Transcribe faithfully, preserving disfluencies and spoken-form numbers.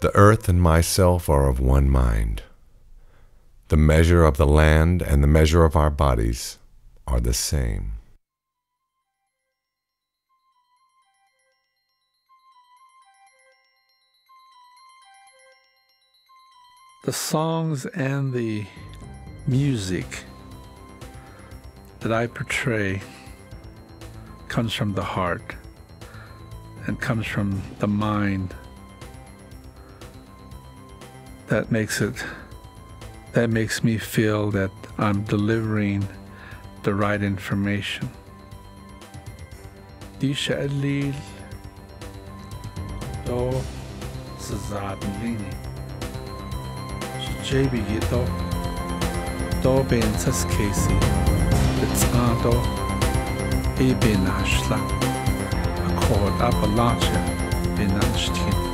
The earth and myself are of one mind. The measure of the land and the measure of our bodies are the same. The songs and the music that I portray comes from the heart and comes from the mind. That makes it, that makes me feel that I'm delivering the right information. Die Sha'alil do Zazadlini. J B do do ben sas Casey. It's ado e ben ashla. A chord up a launcher ben ashtin.